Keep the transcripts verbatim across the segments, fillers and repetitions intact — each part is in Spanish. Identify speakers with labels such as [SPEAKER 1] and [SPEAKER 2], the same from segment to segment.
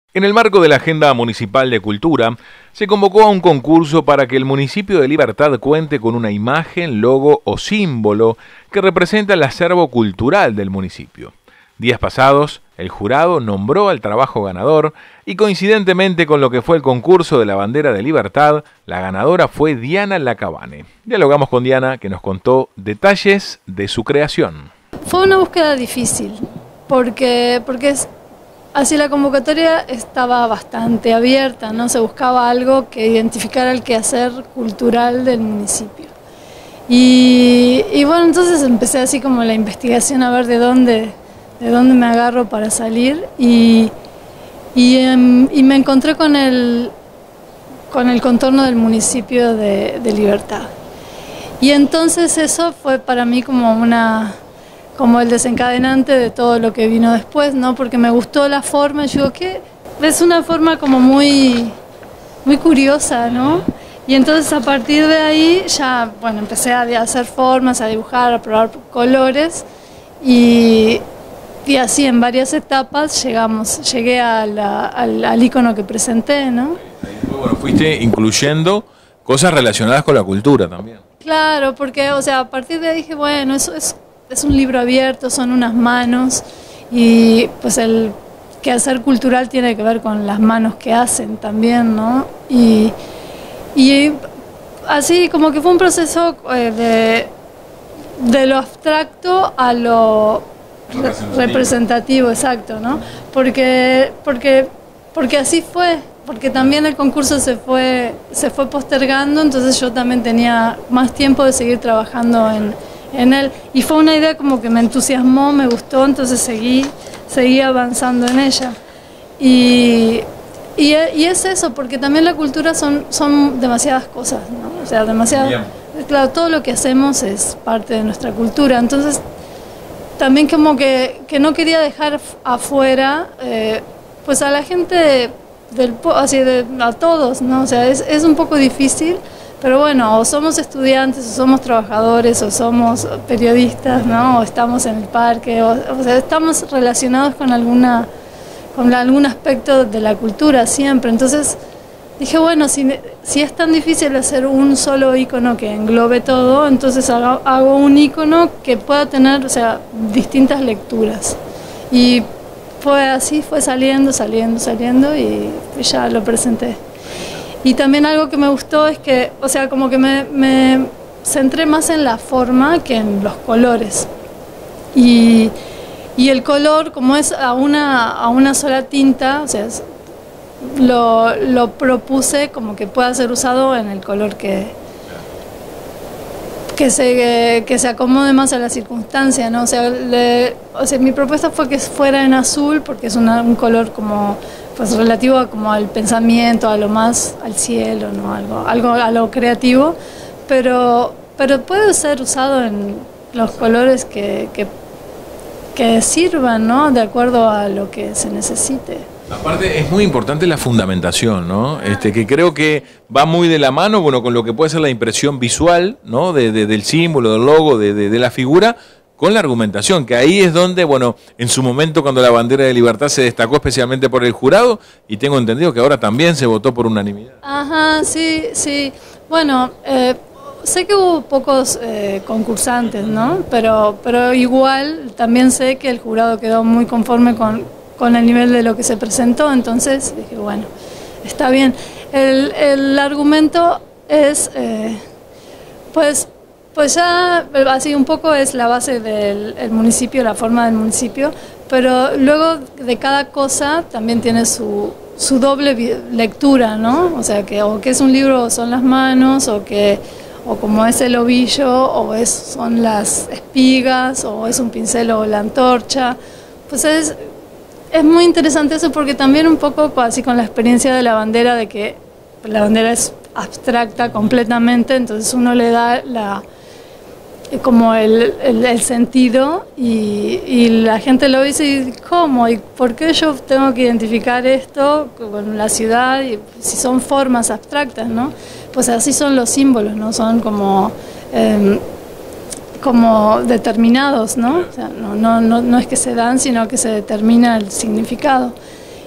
[SPEAKER 1] En el marco de la Agenda Municipal de Cultura, se convocó a un concurso para que el municipio de Libertad cuente con una imagen, logo o símbolo que representa el acervo cultural del municipio. Días pasados, el jurado nombró al trabajo ganador y coincidentemente con lo que fue el concurso de la bandera de Libertad, la ganadora fue Diana Lacabane. Dialogamos con Diana, que nos contó detalles de su creación.
[SPEAKER 2] Fue una búsqueda difícil, porque, porque es... Así la convocatoria estaba bastante abierta, ¿no? Se buscaba algo que identificara el quehacer cultural del municipio. Y, y bueno, entonces empecé así como la investigación a ver de dónde, de dónde me agarro para salir y, y, um, y me encontré con el, con el contorno del municipio de, de Libertad. Y entonces eso fue para mí como una... como el desencadenante de todo lo que vino después, ¿no? Porque me gustó la forma, yo digo que es una forma como muy, muy curiosa, ¿no? Y entonces a partir de ahí ya, bueno, empecé a hacer formas, a dibujar, a probar colores y, y así en varias etapas llegamos, llegué a la, al, al icono que presenté, ¿no?
[SPEAKER 1] Bueno, fuiste incluyendo cosas relacionadas con la cultura también.
[SPEAKER 2] Claro, porque, o sea, a partir de ahí dije, bueno, eso es... Es un libro abierto, son unas manos y pues el quehacer cultural tiene que ver con las manos que hacen también, ¿no? Y, y así como que fue un proceso eh, de, de lo abstracto a lo representativo, representativo exacto, ¿no? Porque, porque, porque así fue, porque también el concurso se fue, se fue postergando, entonces yo también tenía más tiempo de seguir trabajando en en él, y fue una idea como que me entusiasmó, me gustó, entonces seguí, seguí avanzando en ella. Y, y, y es eso, porque también la cultura son, son demasiadas cosas, ¿no? O sea, demasiado, claro, todo lo que hacemos es parte de nuestra cultura, entonces también como que, que no quería dejar afuera, eh, pues a la gente, del, así de, a todos, ¿no? O sea, es, es un poco difícil. Pero bueno, o somos estudiantes, o somos trabajadores, o somos periodistas, ¿no? O estamos en el parque, o, o sea, estamos relacionados con, alguna, con algún aspecto de la cultura siempre. Entonces dije, bueno, si, si es tan difícil hacer un solo icono que englobe todo, entonces hago, hago un icono que pueda tener, o sea, distintas lecturas. Y fue así, fue saliendo, saliendo, saliendo, y ya lo presenté. Y también algo que me gustó es que, o sea, como que me, me centré más en la forma que en los colores. Y, y el color, como es a una, a una sola tinta, o sea, es, lo, lo propuse como que pueda ser usado en el color que, que, se, que se acomode más a la circunstancia, ¿no? O sea, le, o sea, mi propuesta fue que fuera en azul, porque es una, un color como... pues relativo a, como al pensamiento, a lo más, al cielo, ¿no? Algo, algo a lo creativo, pero, pero puede ser usado en los colores que, que, que sirvan, ¿no? De acuerdo a lo que se necesite.
[SPEAKER 1] Aparte es muy importante la fundamentación, ¿no? Este, que creo que va muy de la mano, bueno, con lo que puede ser la impresión visual, ¿no? De, de, del símbolo, del logo, de, de, de la figura, con la argumentación, que ahí es donde, bueno, en su momento cuando la bandera de Libertad se destacó especialmente por el jurado, y tengo entendido que ahora también se votó por unanimidad.
[SPEAKER 2] Ajá, sí, sí. Bueno, eh, sé que hubo pocos eh, concursantes, ¿no? Pero, pero igual también sé que el jurado quedó muy conforme con, con el nivel de lo que se presentó, entonces dije, bueno, está bien. El, el argumento es, eh, pues... Pues ya así un poco es la base del el municipio, la forma del municipio, pero luego de cada cosa también tiene su, su doble lectura, ¿no? O sea, que o que es un libro o son las manos, o que o como es el ovillo, o es, son las espigas, o es un pincel o la antorcha. Pues es, es muy interesante eso porque también un poco así con la experiencia de la bandera, de que la bandera es abstracta completamente, entonces uno le da la... como el, el, el sentido y, y la gente lo dice, y ¿cómo? ¿Y por qué yo tengo que identificar esto con la ciudad? Y si son formas abstractas, ¿no? Pues así son los símbolos, ¿no? Son como, eh, como determinados, ¿no? O sea, no, no, no, no es que se dan, sino que se determina el significado.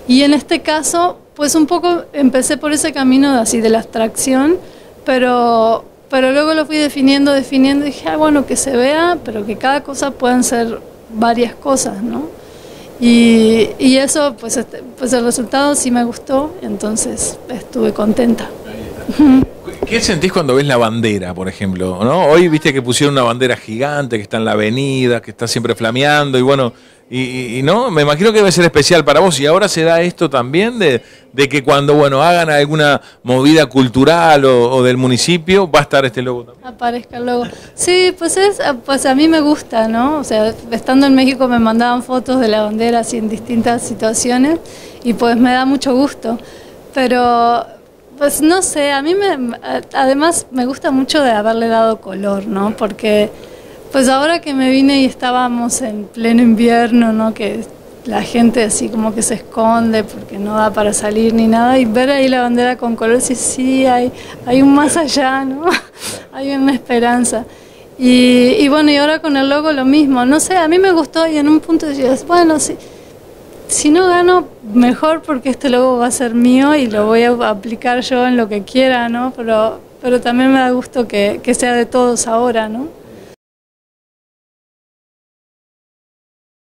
[SPEAKER 2] Y en este caso, pues un poco empecé por ese camino de, así de la abstracción, pero, pero luego lo fui definiendo, definiendo, y dije, ah, bueno, que se vea, pero que cada cosa puedan ser varias cosas, ¿no? Y, y eso, pues, este, pues el resultado sí me gustó, entonces estuve contenta.
[SPEAKER 1] ¿Qué sentís cuando ves la bandera, por ejemplo? ¿No? Hoy viste que pusieron una bandera gigante que está en la avenida, que está siempre flameando, y bueno, y, y, y no, me imagino que debe ser especial para vos. Y ahora se da esto también de, de que cuando, bueno, hagan alguna movida cultural o, o del municipio, va a estar este logo también.
[SPEAKER 2] Aparezca el logo. Sí, pues es, pues a mí me gusta, ¿no? O sea, estando en México me mandaban fotos de la bandera así en distintas situaciones y pues me da mucho gusto. Pero pues no sé, a mí me, además me gusta mucho de haberle dado color, ¿no? Porque pues ahora que me vine y estábamos en pleno invierno, ¿no? Que la gente así como que se esconde porque no da para salir ni nada, y ver ahí la bandera con color, sí, sí, hay, hay un más allá, ¿no? Hay una esperanza. Y, y bueno, y ahora con el logo lo mismo, no sé, a mí me gustó y en un punto decías, bueno, sí. Si no gano, mejor, porque este logo va a ser mío y lo voy a aplicar yo en lo que quiera, ¿no? Pero, pero también me da gusto que, que sea de todos ahora, ¿no?